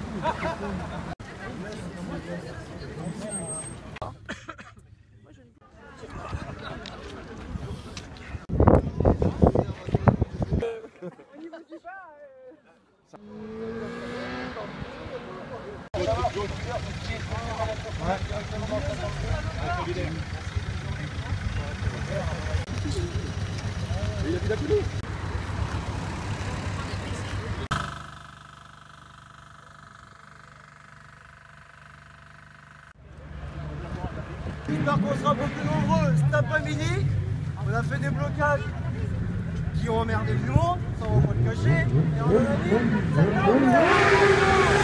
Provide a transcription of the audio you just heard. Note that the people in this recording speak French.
J'espère qu'on sera beaucoup plus nombreux cet après-midi. On a fait des blocages qui ont emmerdé le monde, ça on va pas le cacher. Et on a dit, ça